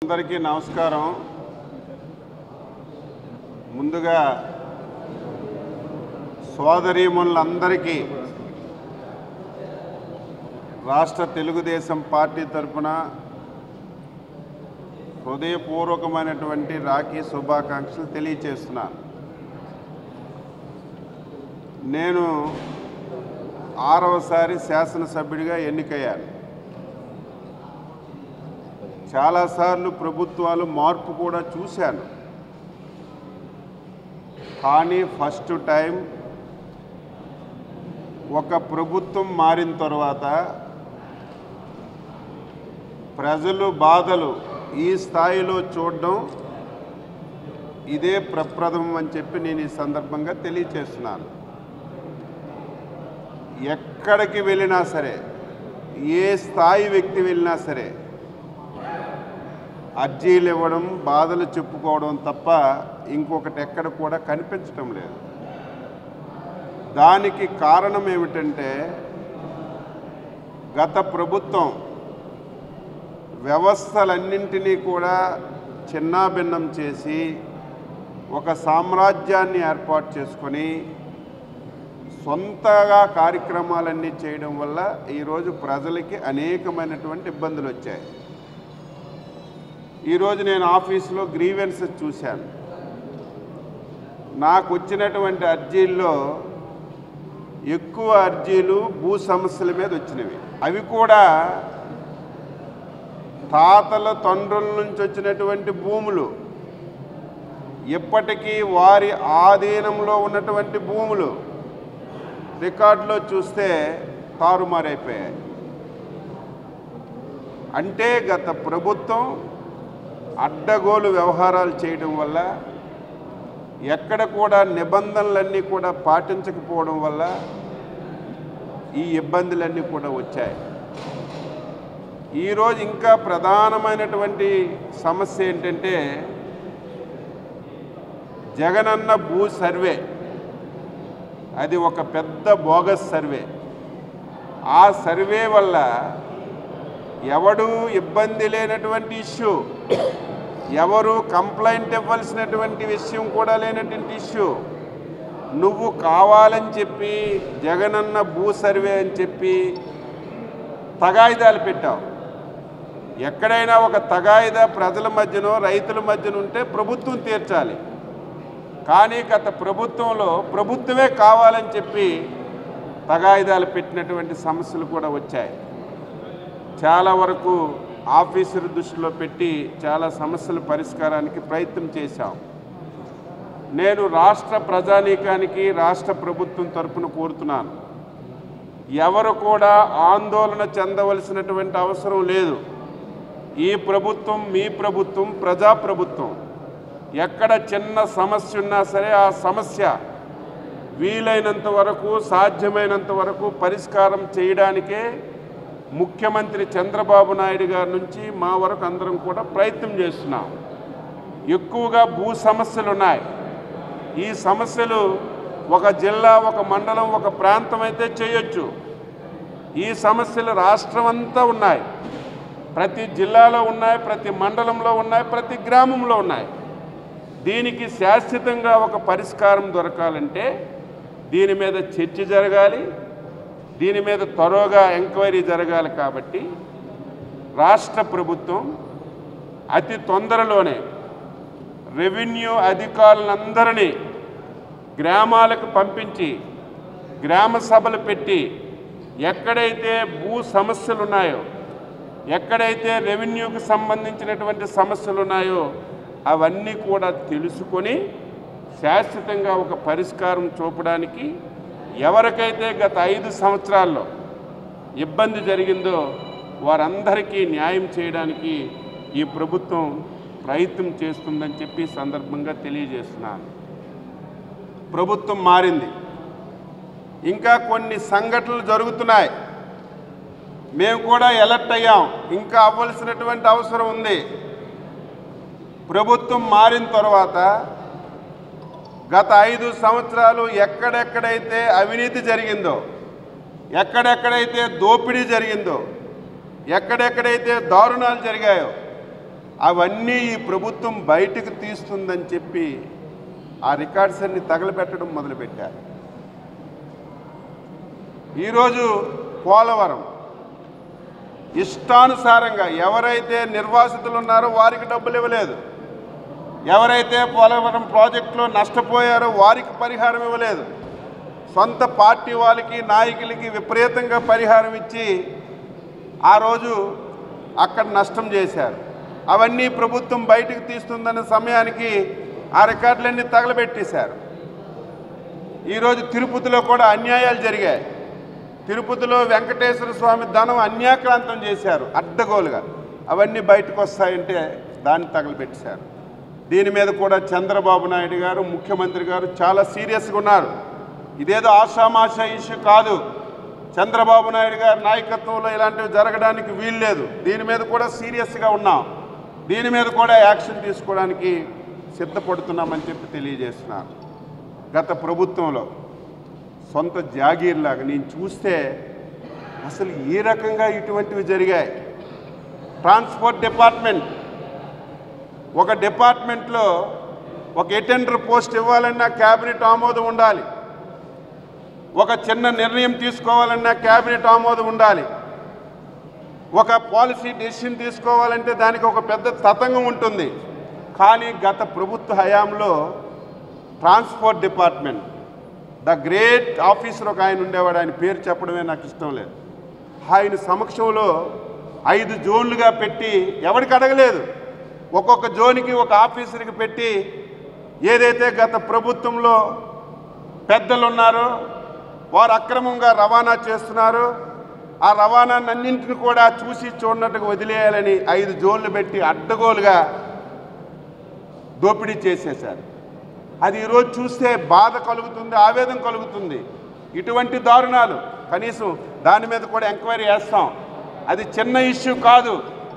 అందరికీ నమస్కారం. ముందుగా సోదరీమణులందరికీ రాష్ట్ర తెలుగుదేశం పార్టీ తరపున హృదయపూర్వకమైనటువంటి రాఖీ శుభాకాంక్షలు తెలియజేస్తున్నాను. నేను 6వసారి శాసనసభ్యుడిగా ఎన్నికయ్యాను. చాలాసార్లు ప్రభుత్వాలు మార్పు కూడా చూశాను. కానీ ఫస్ట్ టైం ఒక ప్రభుత్వం మారిన తర్వాత ప్రజలు బాధలు ఈ స్థాయిలో చూడడం ఇదే ప్రప్రథమం అని చెప్పి నేను ఈ సందర్భంగా తెలియజేస్తున్నాను. ఎక్కడికి వెళ్ళినా సరే, ఏ స్థాయి వ్యక్తి వెళ్ళినా సరే అర్జీలు ఇవ్వడం, బాధలు చెప్పుకోవడం తప్ప ఇంకొకటి ఎక్కడ కూడా కనిపించడం లేదు. దానికి కారణం ఏమిటంటే గత ప్రభుత్వం వ్యవస్థలన్నింటినీ కూడా చిన్నాభిన్నం చేసి ఒక సామ్రాజ్యాన్ని ఏర్పాటు చేసుకొని సొంతగా కార్యక్రమాలన్నీ చేయడం వల్ల ఈరోజు ప్రజలకి అనేకమైనటువంటి ఇబ్బందులు వచ్చాయి. ఈరోజు నేను ఆఫీసులో గ్రీవెన్సెస్ చూశాను. నాకు వచ్చినటువంటి అర్జీల్లో ఎక్కువ అర్జీలు భూ సమస్యల మీద వచ్చినవి. అవి కూడా తాతల తండ్రుల నుంచి వచ్చినటువంటి భూములు, ఇప్పటికీ వారి ఆధీనంలో ఉన్నటువంటి భూములు రికార్డులో చూస్తే తారుమారైపోయాయి. అంటే గత ప్రభుత్వం అడ్డగోలు వ్యవహారాలు చేయడం వల్ల, ఎక్కడ కూడా నిబంధనలన్నీ కూడా పాటించకపోవడం వల్ల ఈ ఇబ్బందులన్నీ కూడా వచ్చాయి. ఈరోజు ఇంకా ప్రధానమైనటువంటి సమస్య ఏంటంటే జగనన్న భూ సర్వే. అది ఒక పెద్ద బోగస్ సర్వే. ఆ సర్వే వల్ల ఎవడు ఇబ్బంది లేనటువంటి ఇష్యూ, ఎవరు కంప్లైంట్ ఇవ్వాల్సినటువంటి విషయం కూడా లేనటువంటి ఇష్యూ, నువ్వు కావాలని చెప్పి జగనన్న భూ సర్వే అని చెప్పి తగాయిదాలు పెట్టావు. ఎక్కడైనా ఒక తగాయిదా ప్రజల మధ్యనో రైతుల మధ్యన ఉంటే ప్రభుత్వం తీర్చాలి. కానీ గత ప్రభుత్వంలో ప్రభుత్వమే కావాలని చెప్పి తగాయిదాలు పెట్టినటువంటి సమస్యలు కూడా వచ్చాయి. చాలా వరకు ఆఫీసర్ దృష్టిలో పెట్టి చాలా సమస్యల పరిష్కారానికి ప్రయత్నం చేశాం. నేను రాష్ట్ర ప్రజానీకానికి రాష్ట్ర ప్రభుత్వం తరపున కోరుతున్నాను, ఎవరు కూడా ఆందోళన చెందవలసినటువంటి అవసరం లేదు. ఈ ప్రభుత్వం మీ ప్రభుత్వం, ప్రజాప్రభుత్వం. ఎక్కడ చిన్న సమస్య ఉన్నా సరే ఆ సమస్య వీలైనంత వరకు, సాధ్యమైనంత వరకు పరిష్కారం చేయడానికే ముఖ్యమంత్రి చంద్రబాబు నాయుడు గారి నుంచి మా వరకు అందరం కూడా ప్రయత్నం చేస్తున్నాం. ఎక్కువగా భూ సమస్యలు ఉన్నాయి. ఈ సమస్యలు ఒక జిల్లా, ఒక మండలం, ఒక ప్రాంతం అయితే చేయొచ్చు. ఈ సమస్యలు రాష్ట్రం అంతా ఉన్నాయి. ప్రతి జిల్లాలో ఉన్నాయి, ప్రతి మండలంలో ఉన్నాయి, ప్రతి గ్రామంలో ఉన్నాయి. దీనికి శాశ్వతంగా ఒక పరిష్కారం దొరకాలంటే దీని మీద చర్చ జరగాలి, దీని మీద త్వరగా ఎంక్వైరీ జరగాలి. కాబట్టి రాష్ట్ర ప్రభుత్వం అతి తొందరలోనే రెవెన్యూ అధికారులందరినీ గ్రామాలకు పంపించి గ్రామ సభలు పెట్టి ఎక్కడైతే భూ సమస్యలు ఉన్నాయో, ఎక్కడైతే రెవెన్యూకి సంబంధించినటువంటి సమస్యలు ఉన్నాయో అవన్నీ కూడా తెలుసుకొని శాశ్వతంగా ఒక పరిష్కారం చూపడానికి, ఎవరికైతే గత 5 సంవత్సరాల్లో ఇబ్బంది జరిగిందో వారందరికీ న్యాయం చేయడానికి ఈ ప్రభుత్వం ప్రయత్నం చేస్తుందని చెప్పి సందర్భంగా తెలియజేస్తున్నాను. ప్రభుత్వం మారింది, ఇంకా కొన్ని సంఘటనలు జరుగుతున్నాయి. మేము కూడా అలర్ట్ అయ్యాం. ఇంకా అవ్వాల్సినటువంటి అవసరం ఉంది. ప్రభుత్వం మారిన తర్వాత గత 5 సంవత్సరాలు ఎక్కడెక్కడైతే అవినీతి జరిగిందో, ఎక్కడెక్కడైతే దోపిడీ జరిగిందో, ఎక్కడెక్కడైతే దారుణాలు జరిగాయో అవన్నీ ఈ ప్రభుత్వం బయటకు తీస్తుందని చెప్పి ఆ రికార్డ్స్ అన్ని తగలబెట్టడం మొదలుపెట్టారు. ఈరోజు పోలవరం ఇష్టానుసారంగా ఎవరైతే నిర్వాసితులు ఉన్నారో వారికి డబ్బులు ఇవ్వలేదు, ఎవరైతే పోలవరం ప్రాజెక్టులో నష్టపోయారో వారికి పరిహారం ఇవ్వలేదు, సొంత పార్టీ వాళ్ళకి నాయకులకి విపరీతంగా పరిహారం ఇచ్చి ఆ రోజు అక్కడ నష్టం చేశారు. అవన్నీ ప్రభుత్వం బయటకు తీస్తుందన్న సమయానికి ఆ రికార్డులన్నీ తగలబెట్టేశారు. ఈరోజు తిరుపతిలో కూడా అన్యాయాలు జరిగాయి. తిరుపతిలో వెంకటేశ్వర స్వామి ధనం అన్యాక్రాంతం చేశారు అడ్డగోలుగా. అవన్నీ బయటకు వస్తాయంటే దాన్ని తగలబెట్టేశారు. దీని మీద కూడా చంద్రబాబు నాయుడు గారు ముఖ్యమంత్రి గారు చాలా సీరియస్గా ఉన్నారు. ఇదేదో ఆషామాషా ఇష్యూ కాదు. చంద్రబాబు నాయుడు గారి నాయకత్వంలో ఇలాంటివి జరగడానికి వీల్లేదు. దీని మీద కూడా సీరియస్గా ఉన్నాం. దీని మీద కూడా యాక్షన్ తీసుకోవడానికి సిద్ధపడుతున్నామని చెప్పి తెలియజేస్తున్నారు. గత ప్రభుత్వంలో సొంత జాగీర్లాగా నేను చూస్తే అసలు ఏ రకంగా ఇటువంటివి జరిగాయి. ట్రాన్స్పోర్ట్ డిపార్ట్మెంట్, ఒక డిపార్ట్మెంట్లో ఒక అటెండర్ పోస్ట్ ఇవ్వాలన్నా క్యాబినెట్ ఆమోదం ఉండాలి, ఒక చిన్న నిర్ణయం తీసుకోవాలన్నా క్యాబినెట్ ఆమోదం ఉండాలి, ఒక పాలసీ డెసిషన్ తీసుకోవాలంటే దానికి ఒక పెద్ద తతంగం ఉంటుంది. కానీ గత ప్రభుత్వ హయాంలో transport department the great officer ఒక ఆయన ఉండేవాడు, ఆయన పేరు చెప్పడమే నాకు ఇష్టం లేదు. ఆయన సమక్షంలో 5 జోన్లుగా పెట్టి ఎవరికి అడగలేదు, ఒక్కొక్క జోన్కి ఒక ఆఫీసర్కి పెట్టి ఏదైతే గత ప్రభుత్వంలో పెద్దలు ఉన్నారో వారు అక్రమంగా రవాణా చేస్తున్నారు, ఆ రవాణాన్నింటిని కూడా చూసి చూడనట్టుగా వదిలేయాలని 5 జోన్లు పెట్టి అడ్డగోలుగా దోపిడీ చేసేశారు. అది ఈరోజు చూస్తే బాధ కలుగుతుంది, ఆవేదన కలుగుతుంది. ఇటువంటి దారుణాలు కనీసం దాని మీద కూడా ఎంక్వైరీ చేస్తాం. అది చిన్న ఇష్యూ కాదు.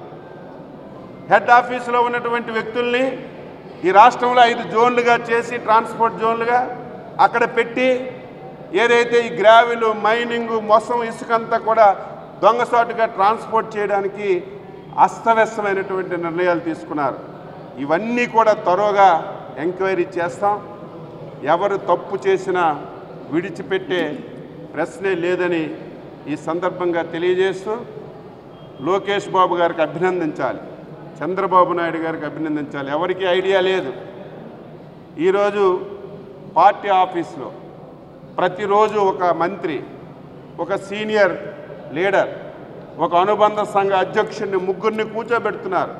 హెడ్ ఆఫీసులో ఉన్నటువంటి వ్యక్తుల్ని ఈ రాష్ట్రంలో 5 జోన్లుగా చేసి ట్రాన్స్పోర్ట్ జోన్లుగా అక్కడ పెట్టి ఏదైతే ఈ గ్రావెలు మైనింగు మొత్తం ఇసుకంతా కూడా దొంగసాటుగా ట్రాన్స్పోర్ట్ చేయడానికి అస్తవ్యస్తమైనటువంటి నిర్ణయాలు తీసుకున్నారు. ఇవన్నీ కూడా త్వరగా ఎంక్వైరీ చేస్తాం. ఎవరు తప్పు చేసినా విడిచిపెట్టే ప్రశ్నే లేదని ఈ సందర్భంగా తెలియజేస్తూ లోకేష్ బాబు గారికి అభినందించాలి, చంద్రబాబు నాయుడు గారికి అభినందించాలి. ఎవరికి ఐడియా లేదు. ఈరోజు పార్టీ ఆఫీస్లో ప్రతిరోజు ఒక మంత్రి, ఒక సీనియర్ లీడర్, ఒక అనుబంధ సంఘ అధ్యక్షుడిని, 3 కూర్చోబెడుతున్నారు.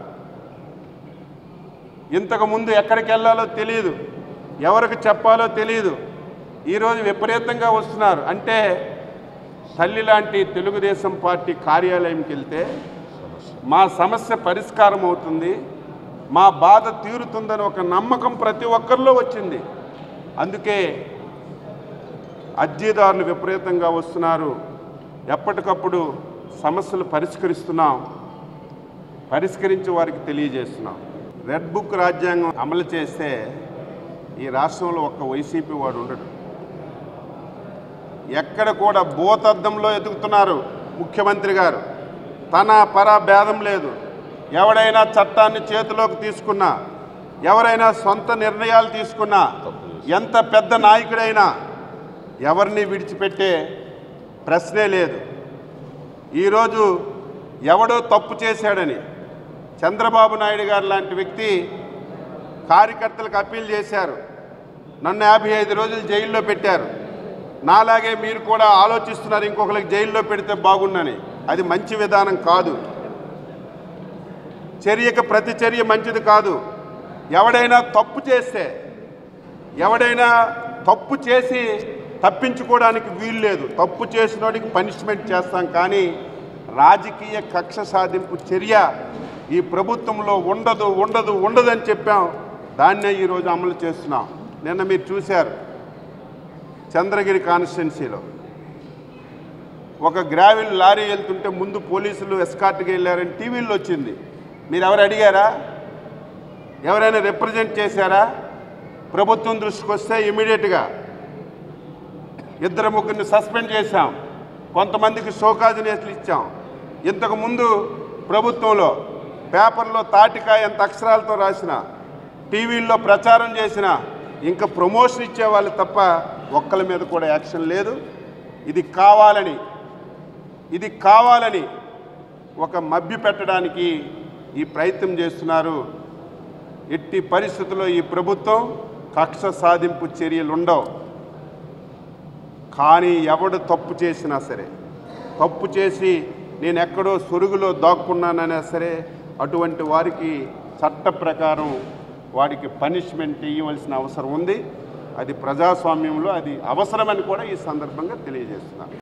ఇంతకుముందు ఎక్కడికి వెళ్ళాలో తెలియదు, ఎవరికి చెప్పాలో తెలియదు. ఈరోజు విపరీతంగా వస్తున్నారు. అంటే తల్లి లాంటి తెలుగుదేశం పార్టీ కార్యాలయంకి వెళ్తే మా సమస్య పరిష్కారం అవుతుంది, మా బాధ తీరుతుందని ఒక నమ్మకం ప్రతి ఒక్కరిలో వచ్చింది. అందుకే అర్జీదారులు విపరీతంగా వస్తున్నారు. ఎప్పటికప్పుడు సమస్యలు పరిష్కరిస్తున్నాం, పరిష్కరించి వారికి తెలియజేస్తున్నాం. రెడ్ బుక్ రాజ్యాంగం అమలు చేస్తే ఈ రాష్ట్రంలో ఒక్క వైసీపీ వాడు ఉండడు. ఎక్కడ కూడా భూతద్దంలో ఎదుగుతున్నారు ముఖ్యమంత్రి గారు. తన పర భేదం లేదు. ఎవడైనా చట్టాన్ని చేతిలోకి తీసుకున్నా, ఎవరైనా సొంత నిర్ణయాలు తీసుకున్నా, ఎంత పెద్ద నాయకుడైనా ఎవరిని విడిచిపెట్టే ప్రశ్నే లేదు. ఈరోజు ఎవడో తప్పు చేశాడని చంద్రబాబు నాయుడు గారు లాంటి వ్యక్తి కార్యకర్తలకు అప్పీల్ చేశారు. నన్ను 55 రోజులు జైల్లో పెట్టారు. నాలాగే మీరు కూడా ఆలోచిస్తున్నారు ఇంకొకరికి జైల్లో పెడితే బాగుండని. అది మంచి విధానం కాదు. చర్యకు ప్రతి చర్య మంచిది కాదు. ఎవడైనా తప్పు చేస్తే, ఎవడైనా తప్పు చేసి తప్పించుకోవడానికి వీలు లేదు. తప్పు చేసినోడికి పనిష్మెంట్ చేస్తాం. కానీ రాజకీయ కక్ష సాధింపు చర్య ఈ ప్రభుత్వంలో ఉండదు ఉండదు ఉండదని చెప్పాం. దాన్నే ఈరోజు అమలు చేస్తున్నాం. నిన్న మీరు చూశారు, చంద్రగిరి కాన్స్టిట్యున్సీలో ఒక గ్రావెల్ లారీ వెళ్తుంటే ముందు పోలీసులు ఎస్కార్ట్గా వెళ్ళారని టీవీల్లో వచ్చింది. మీరు ఎవరు అడిగారా? ఎవరైనా రిప్రజెంట్ చేశారా? ప్రభుత్వం దృష్టికి వస్తే ఇమీడియట్గా 2-3 సస్పెండ్ చేశాం, కొంతమందికి షోకాజ్ నోటీసులు ఇచ్చాం. ఇంతకుముందు ప్రభుత్వంలో పేపర్లో తాటికాయ ఎంత అక్షరాలతో రాసిన, టీవీల్లో ప్రచారం చేసిన, ఇంకా ప్రమోషన్ ఇచ్చేవాళ్ళు తప్ప ఒక్కరి మీద కూడా యాక్షన్ లేదు. ఇది కావాలని ఒక మభ్య పెట్టడానికి ఈ ప్రయత్నం చేస్తున్నారు. ఎట్టి పరిస్థితుల్లో ఈ ప్రభుత్వం కక్ష సాధింపు చర్యలు ఉండవు. కానీ ఎవడు తప్పు చేసినా సరే, తప్పు చేసి నేను ఎక్కడో సొరుగులో దాక్కున్నానైనా సరే, అటువంటి వారికి చట్ట ప్రకారం వాడికి పనిష్మెంట్ ఇవ్వవలసిన అవసరం ఉంది. అది ప్రజాస్వామ్యంలో అది అవసరమని కూడా ఈ సందర్భంగా తెలియజేస్తున్నాను.